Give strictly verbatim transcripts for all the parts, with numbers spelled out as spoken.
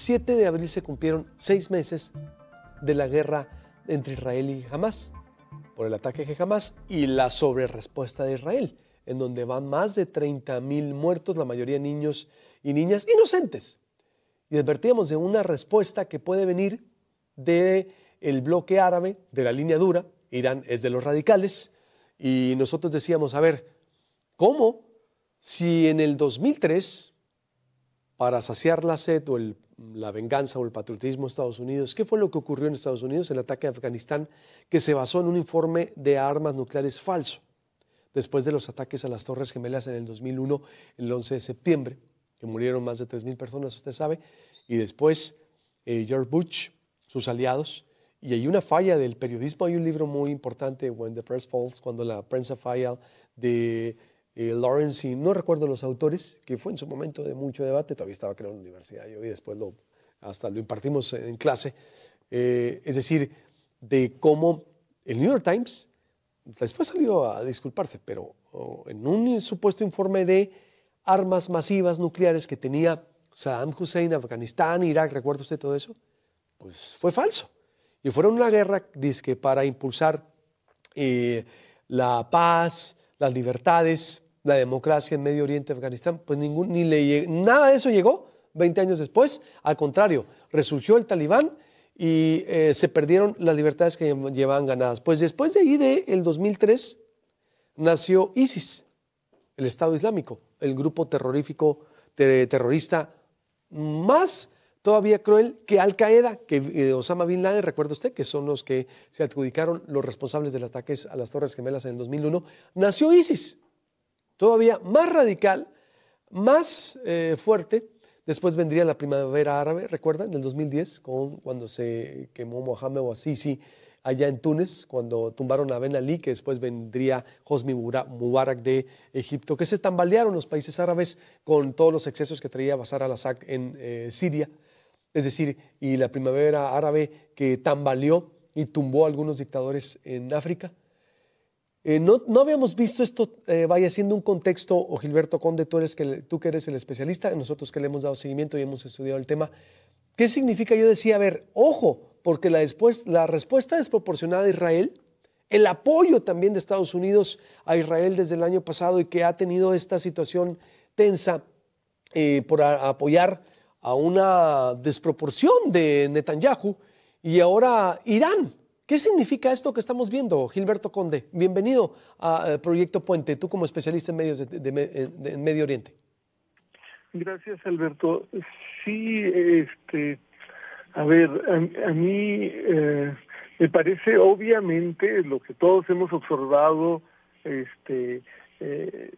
siete de abril se cumplieron seis meses de la guerra entre Israel y Hamás, por el ataque de Hamás y la sobrerespuesta de Israel, en donde van más de treinta mil muertos, la mayoría niños y niñas inocentes. Y advertíamos de una respuesta que puede venir del bloque árabe, de la línea dura. Irán es de los radicales, y nosotros decíamos, a ver, ¿cómo? Si en el dos mil tres, para saciar la sed o el, la venganza o el patriotismo de Estados Unidos, ¿qué fue lo que ocurrió en Estados Unidos? El ataque a Afganistán, que se basó en un informe de armas nucleares falso, después de los ataques a las Torres Gemelas en el dos mil uno, el once de septiembre, que murieron más de tres mil personas, usted sabe, y después eh, George Bush, sus aliados, y hay una falla del periodismo. Hay un libro muy importante, When the Press Falls, cuando la prensa falla, de eh, Lawrence, y no recuerdo los autores, que fue en su momento de mucho debate. Todavía estaba creo en la universidad yo, y después lo, hasta lo impartimos en clase, eh, es decir, de cómo el New York Times después salió a disculparse, pero oh, en un supuesto informe de armas masivas nucleares que tenía Saddam Hussein, Afganistán, Irak, ¿recuerda usted todo eso? Pues fue falso. Y fueron una guerra, dizque, para impulsar eh, la paz, las libertades, la democracia en Medio Oriente, Afganistán. Pues ningún, ni le, nada de eso llegó veinte años después. Al contrario, resurgió el Talibán y eh, se perdieron las libertades que llevaban ganadas. Pues después de ahí, del dos mil tres, nació ISIS, el Estado Islámico, el grupo terrorífico, ter, terrorista más todavía cruel que Al-Qaeda, que eh, Osama Bin Laden, recuerda usted, que son los que se adjudicaron los responsables de los ataques a las Torres Gemelas en el dos mil uno, nació ISIS, todavía más radical, más eh, fuerte. Después vendría la primavera árabe, ¿recuerdan? En el dos mil diez, con, cuando se quemó Mohamed Bouazizi allá en Túnez, cuando tumbaron a Ben Ali, que después vendría Hosni Mubarak de Egipto, que se tambalearon los países árabes con todos los excesos que traía Bashar al-Assad en eh, Siria. Es decir, y la primavera árabe que tambaleó y tumbó a algunos dictadores en África. Eh, no, no habíamos visto esto, eh, vaya siendo un contexto, o Gilberto Conde, tú, eres que, tú que eres el especialista, nosotros que le hemos dado seguimiento y hemos estudiado el tema. ¿Qué significa? Yo decía, a ver, ojo, porque la, después, la respuesta desproporcionada de Israel, el apoyo también de Estados Unidos a Israel desde el año pasado y que ha tenido esta situación tensa eh, por a, apoyar a una desproporción de Netanyahu, y ahora Irán. ¿Qué significa esto que estamos viendo, Gilberto Conde? Bienvenido a, a Proyecto Puente, tú como especialista en, medios de, de, de, de en Medio Oriente. Gracias, Alberto. Sí, este, a ver, a, a mí eh, me parece obviamente lo que todos hemos observado, este, eh,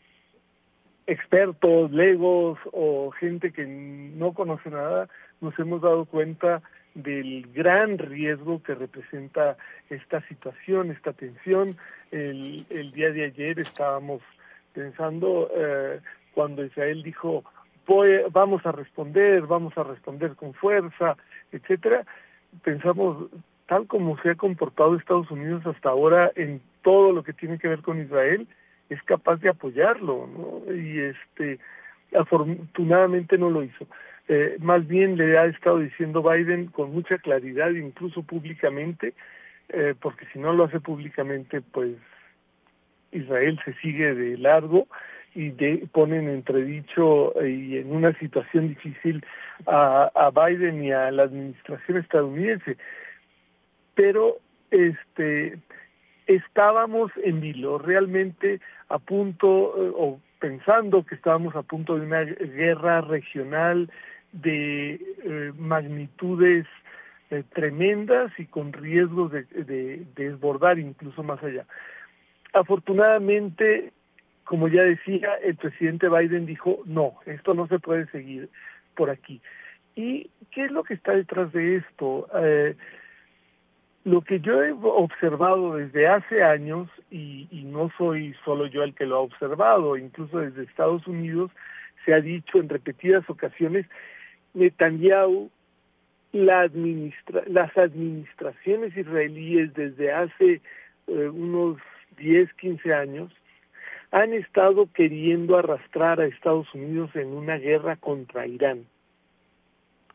expertos, legos o gente que no conoce nada, nos hemos dado cuenta del gran riesgo que representa esta situación, esta tensión. El, el día de ayer estábamos pensando, eh, cuando Israel dijo, voy, vamos a responder, vamos a responder con fuerza, etcétera, pensamos, tal como se ha comportado Estados Unidos hasta ahora en todo lo que tiene que ver con Israel, es capaz de apoyarlo, ¿no? Y este, afortunadamente no lo hizo. Eh, más bien le ha estado diciendo Biden con mucha claridad, incluso públicamente, eh, porque si no lo hace públicamente, pues Israel se sigue de largo y de, pone en entredicho y en una situación difícil a, a Biden y a la administración estadounidense. Pero este estábamos en vilo, realmente a punto, eh, o pensando que estábamos a punto de una guerra regional de eh, magnitudes eh, tremendas y con riesgos de, de, de desbordar incluso más allá. Afortunadamente, como ya decía, el presidente Biden dijo, no, esto no se puede seguir por aquí. ¿Y qué es lo que está detrás de esto? Eh, Lo que yo he observado desde hace años, y, y no soy solo yo el que lo ha observado, incluso desde Estados Unidos se ha dicho en repetidas ocasiones, Netanyahu, la administra las administraciones israelíes desde hace eh, unos diez, quince años, han estado queriendo arrastrar a Estados Unidos en una guerra contra Irán.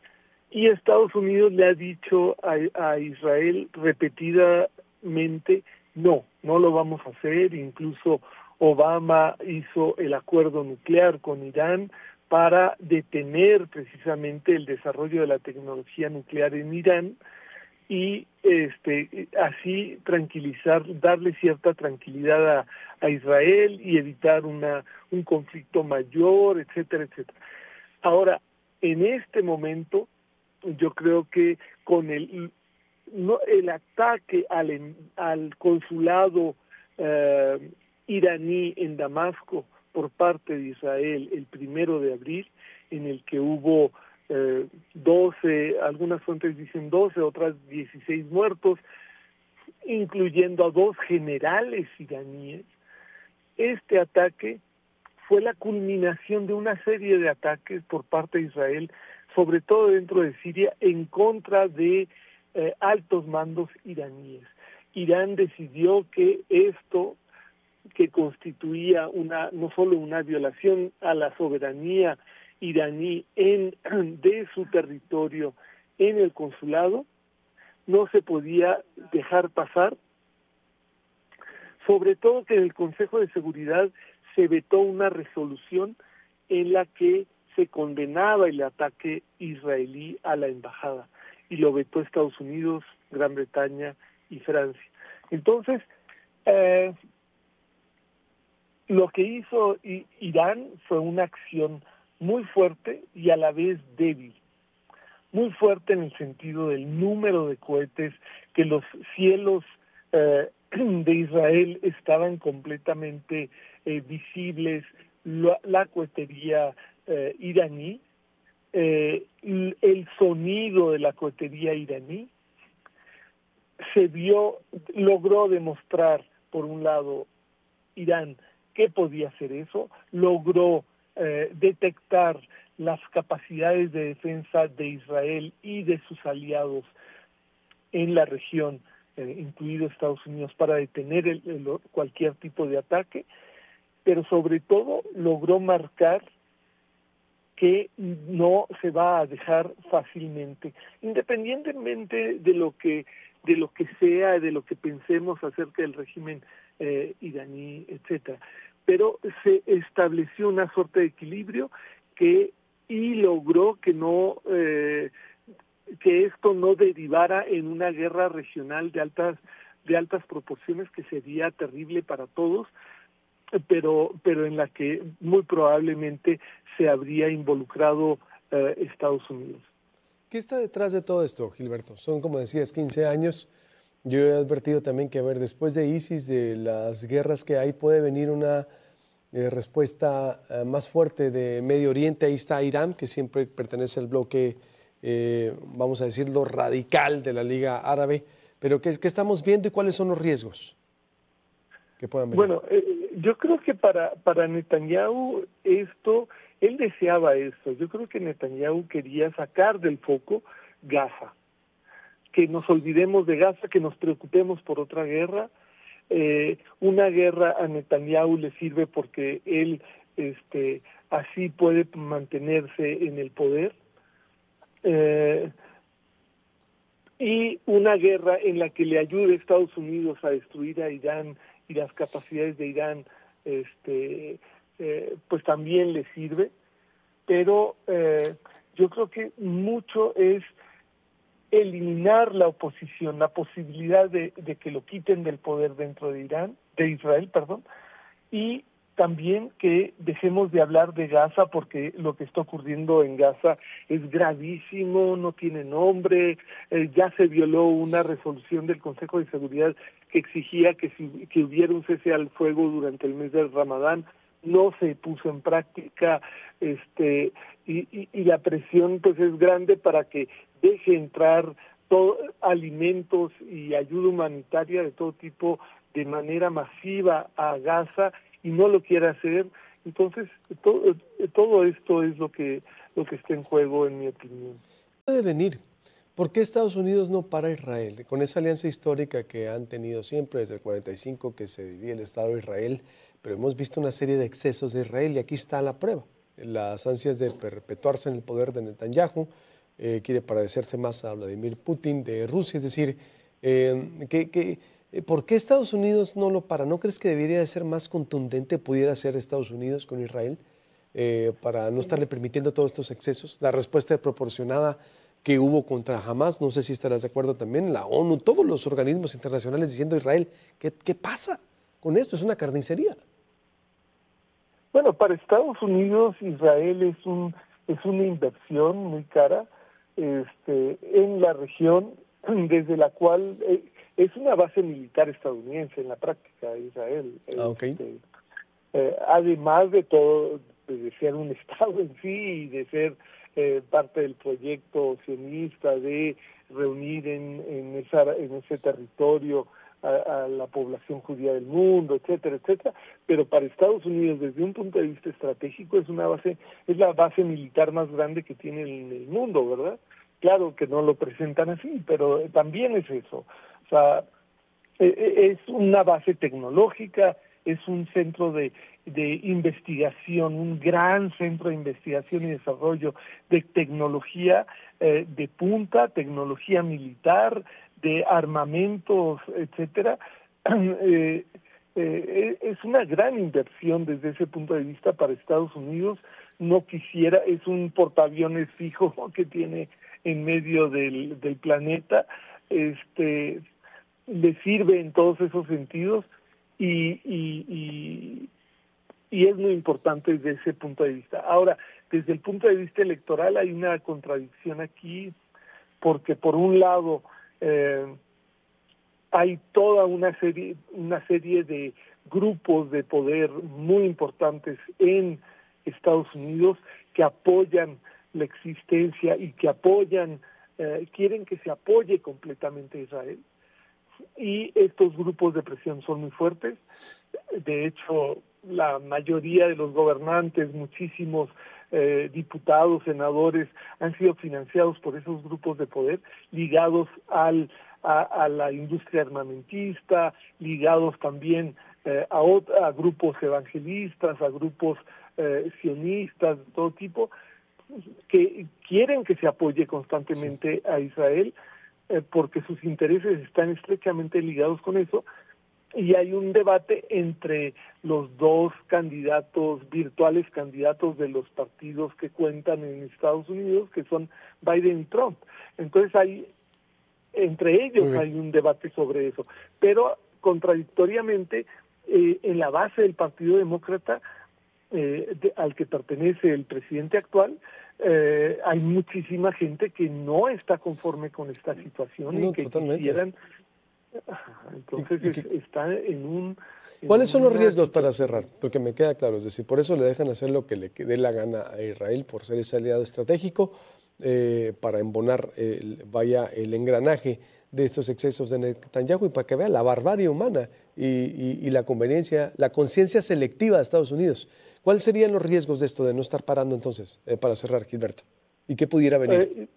y Estados Unidos le ha dicho a, a Israel repetidamente, no, no lo vamos a hacer. Incluso Obama hizo el acuerdo nuclear con Irán para detener precisamente el desarrollo de la tecnología nuclear en Irán y este así tranquilizar, darle cierta tranquilidad a, a Israel y evitar una un conflicto mayor, etcétera, etcétera. Ahora, en este momento, yo creo que con el no, el ataque al, al consulado eh, iraní en Damasco por parte de Israel el primero de abril, en el que hubo eh, doce, algunas fuentes dicen doce, otras dieciséis muertos, incluyendo a dos generales iraníes. Este ataque fue la culminación de una serie de ataques por parte de Israel, sobre todo dentro de Siria, en contra de eh, altos mandos iraníes. Irán decidió que esto, que constituía una no solo una violación a la soberanía iraní en de su territorio en el consulado, no se podía dejar pasar, sobre todo que en el Consejo de Seguridad se vetó una resolución en la que se condenaba el ataque israelí a la embajada, y lo vetó Estados Unidos, Gran Bretaña y Francia. Entonces, eh, lo que hizo Irán fue una acción muy fuerte y a la vez débil. Muy fuerte en el sentido del número de cohetes, que los cielos eh, de Israel estaban completamente eh, visibles, la, la cohetería eh, iraní, eh, el sonido de la cohetería iraní, se vio, logró demostrar, por un lado, Irán, que podía hacer eso, logró eh, detectar las capacidades de defensa de Israel y de sus aliados en la región, eh, incluido Estados Unidos, para detener el, el, cualquier tipo de ataque, pero sobre todo logró marcar que no se va a dejar fácilmente, independientemente de lo que de lo que sea, de lo que pensemos acerca del régimen eh, iraní, etcétera. Pero se estableció una suerte de equilibrio que y logró que no eh, que esto no derivara en una guerra regional de altas de altas proporciones, que sería terrible para todos, pero pero en la que muy probablemente se habría involucrado eh, Estados Unidos. ¿Qué está detrás de todo esto, Gilberto? Son, como decías, quince años. Yo he advertido también que, a ver, después de ISIS, de las guerras que hay, puede venir una eh, respuesta eh, más fuerte de Medio Oriente. Ahí está Irán, que siempre pertenece al bloque, eh, vamos a decirlo, radical de la Liga Árabe. Pero ¿qué, qué estamos viendo y cuáles son los riesgos que puedan venir? Bueno, eh, yo creo que para, para Netanyahu esto, él deseaba esto. Yo creo que Netanyahu quería sacar del foco Gaza, que nos olvidemos de Gaza, que nos preocupemos por otra guerra. Eh, una guerra a Netanyahu le sirve porque él este, así puede mantenerse en el poder. Eh, y una guerra en la que le ayude a Estados Unidos a destruir a Irán y las capacidades de Irán, este, eh, pues también le sirve. Pero eh, yo creo que mucho es eliminar la oposición, la posibilidad de, de que lo quiten del poder dentro de Irán, de Israel, perdón, y también que dejemos de hablar de Gaza, porque lo que está ocurriendo en Gaza es gravísimo, no tiene nombre. Eh, ya se violó una resolución del Consejo de Seguridad que exigía que, si, que hubiera un cese al fuego durante el mes del Ramadán. No se puso en práctica, este y, y, y la presión pues es grande para que deje entrar todo, alimentos y ayuda humanitaria de todo tipo de manera masiva a Gaza, y no lo quiere hacer. Entonces todo, todo esto es lo que lo que está en juego, en mi opinión. Puede venir. ¿Por qué Estados Unidos no para Israel? Con esa alianza histórica que han tenido siempre desde el cuarenta y cinco, que se divide el Estado de Israel, pero hemos visto una serie de excesos de Israel y aquí está la prueba. Las ansias de perpetuarse en el poder de Netanyahu, eh, quiere parecerse más a Vladimir Putin de Rusia, es decir, eh, que, que, ¿por qué Estados Unidos no lo para? ¿No crees que debería de ser más contundente, pudiera ser Estados Unidos con Israel, eh, para no estarle permitiendo todos estos excesos? La respuesta proporcionada que hubo contra Hamas, no sé si estarás de acuerdo también, la ONU, todos los organismos internacionales diciendo a Israel, ¿qué, qué pasa con esto? Es una carnicería. Bueno, para Estados Unidos, Israel es un es una inversión muy cara este, en la región, desde la cual eh, es una base militar estadounidense en la práctica, Israel. Ah, okay. Este, eh, además de todo, de ser un Estado en sí y de ser eh, parte del proyecto sionista de reunir en, en, esa, en ese territorio A, a la población judía del mundo, etcétera, etcétera, pero para Estados Unidos desde un punto de vista estratégico es una base, es la base militar más grande que tiene en el mundo, ¿verdad? Claro que no lo presentan así, pero también es eso. O sea, es una base tecnológica, es un centro de, de investigación, un gran centro de investigación y desarrollo de tecnología eh, de punta, tecnología militar, de armamentos, etcétera. Eh, eh, es una gran inversión desde ese punto de vista para Estados Unidos. No quisiera, es un portaaviones fijo que tiene en medio del, del planeta, este, le sirve en todos esos sentidos y, y, y, y es muy importante desde ese punto de vista. Ahora, desde el punto de vista electoral hay una contradicción aquí, porque por un lado Eh, hay toda una serie, una serie de grupos de poder muy importantes en Estados Unidos que apoyan la existencia y que apoyan, eh, quieren que se apoye completamente a Israel. Y estos grupos de presión son muy fuertes. De hecho, la mayoría de los gobernantes, muchísimos eh, diputados, senadores, han sido financiados por esos grupos de poder, ligados al, a, a la industria armamentista, ligados también eh, a, a grupos evangelistas, a grupos eh, sionistas, de todo tipo, que quieren que se apoye constantemente a Israel, eh, porque sus intereses están estrechamente ligados con eso. Y hay un debate entre los dos candidatos, virtuales candidatos de los partidos que cuentan en Estados Unidos, que son Biden y Trump. Entonces hay, entre ellos hay un debate sobre eso. Pero contradictoriamente, eh, en la base del Partido Demócrata, eh, de, al que pertenece el presidente actual, eh, hay muchísima gente que no está conforme con esta situación no, y que totalmente. quisieran... Entonces ¿Y, y que, está en un... En ¿Cuáles son los riesgos situación? para cerrar? Porque me queda claro, es decir, por eso le dejan hacer lo que le dé la gana a Israel, por ser ese aliado estratégico, eh, para embonar eh, vaya el engranaje de estos excesos de Netanyahu y para que vea la barbarie humana y, y, y la conveniencia, la conciencia selectiva de Estados Unidos. ¿Cuáles serían los riesgos de esto, de no estar parando entonces, eh, para cerrar, Gilberto? ¿Y qué pudiera venir? Eh,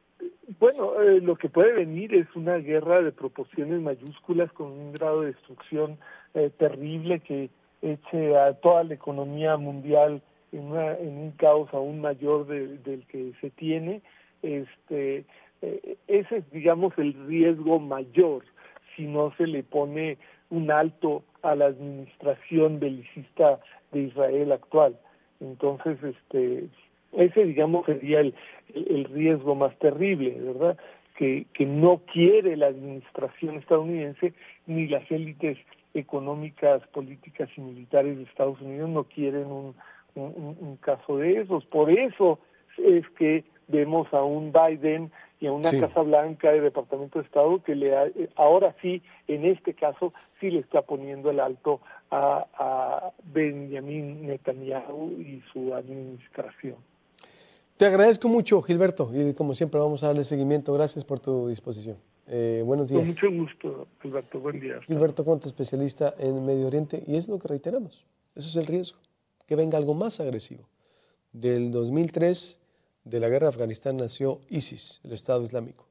Bueno, eh, lo que puede venir es una guerra de proporciones mayúsculas con un grado de destrucción eh, terrible que eche a toda la economía mundial en, una, en un caos aún mayor de, del que se tiene. Este, eh, ese es, digamos, el riesgo mayor si no se le pone un alto a la administración belicista de Israel actual. Entonces, este, ese, digamos, sería el, el riesgo más terrible, ¿verdad? Que, que no quiere la administración estadounidense ni las élites económicas, políticas y militares de Estados Unidos no quieren un, un, un caso de esos. Por eso es que vemos a un Biden y a una sí. Casa Blanca de Departamento de Estado que le ha, ahora sí, en este caso, sí le está poniendo el alto a, a Benjamin Netanyahu y su administración. Te agradezco mucho, Gilberto, y como siempre vamos a darle seguimiento. Gracias por tu disposición. Eh, buenos días. Con mucho gusto, Gilberto. Buen día. Gilberto Conte, especialista en Medio Oriente, y es lo que reiteramos. Eso es el riesgo, que venga algo más agresivo. Del dos mil tres, de la guerra de Afganistán, nació ISIS, el Estado Islámico.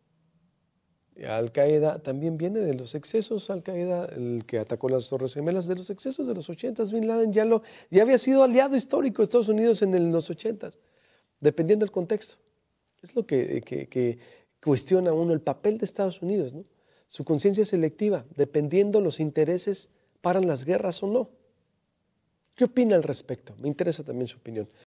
Al-Qaeda también viene de los excesos, Al-Qaeda, el que atacó las Torres Gemelas, de los excesos de los ochentas. Bin Laden ya, lo, ya había sido aliado histórico de Estados Unidos en el, los ochentas. Dependiendo del contexto. Es lo que, que, que cuestiona uno el papel de Estados Unidos, ¿no? Su conciencia selectiva, dependiendo los intereses, paran las guerras o no. ¿Qué opina al respecto? Me interesa también su opinión.